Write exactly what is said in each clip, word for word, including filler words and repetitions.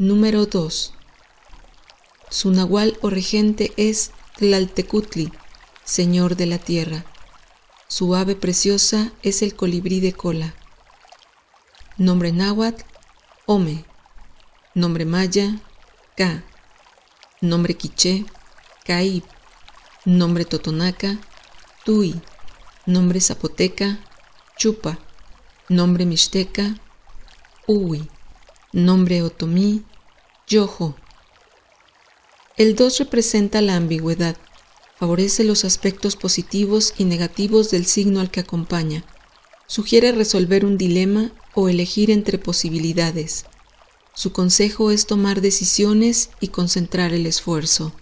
Número dos. Su nahual o regente es Tlaltecutli, señor de la tierra. Su ave preciosa es el colibrí de cola. Nombre náhuatl, Ome. Nombre maya, Ca. Nombre quiché, Caib. Nombre totonaca, Tui. Nombre zapoteca, Chupa. Nombre mixteca, Uwi. Nombre otomí, Yojo. El dos representa la ambigüedad, favorece los aspectos positivos y negativos del signo al que acompaña, sugiere resolver un dilema o elegir entre posibilidades. Su consejo es tomar decisiones y concentrar el esfuerzo.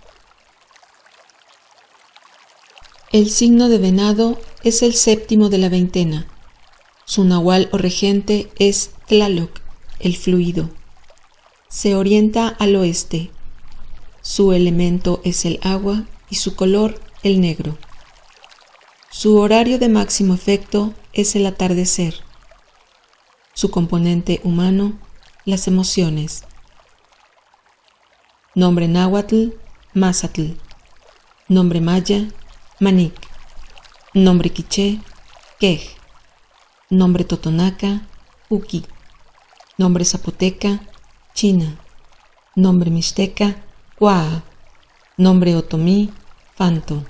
El signo de venado es el séptimo de la veintena. Su nahual o regente es Tlaloc, el fluido. Se orienta al oeste. Su elemento es el agua y su color el negro. Su horario de máximo efecto es el atardecer. Su componente humano, las emociones. Nombre náhuatl, Mazatl. Nombre maya, Manic. Nombre quiché, Quej. Nombre totonaca, Uki. Nombre zapoteca, China. Nombre mixteca, Cuaa. Nombre otomí, Fanto.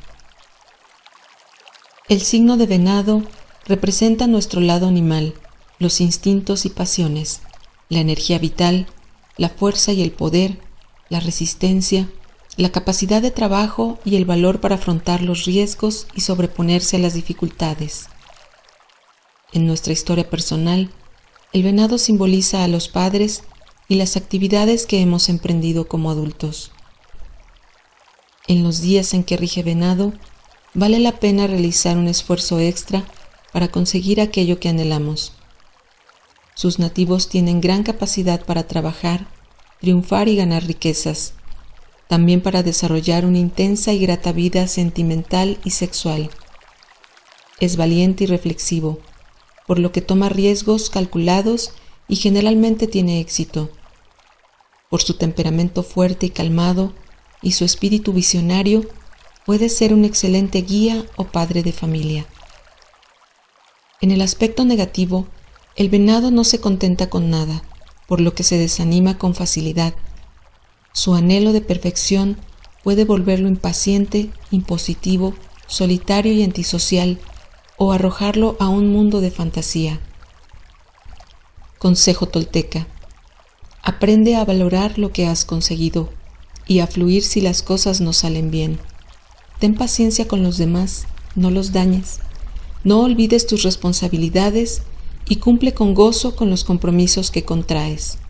El signo de venado representa nuestro lado animal, los instintos y pasiones, la energía vital, la fuerza y el poder, la resistencia, la capacidad de trabajo y el valor para afrontar los riesgos y sobreponerse a las dificultades. En nuestra historia personal, el venado simboliza a los padres y las actividades que hemos emprendido como adultos. En los días en que rige venado, vale la pena realizar un esfuerzo extra para conseguir aquello que anhelamos. Sus nativos tienen gran capacidad para trabajar, triunfar y ganar riquezas, también para desarrollar una intensa y grata vida sentimental y sexual. Es valiente y reflexivo, por lo que toma riesgos calculados y generalmente tiene éxito. Por su temperamento fuerte y calmado y su espíritu visionario, puede ser un excelente guía o padre de familia. En el aspecto negativo, el venado no se contenta con nada, por lo que se desanima con facilidad. Su anhelo de perfección puede volverlo impaciente, impositivo, solitario y antisocial, o arrojarlo a un mundo de fantasía. Consejo tolteca: aprende a valorar lo que has conseguido y a fluir si las cosas no salen bien. Ten paciencia con los demás, no los dañes. No olvides tus responsabilidades y cumple con gozo con los compromisos que contraes.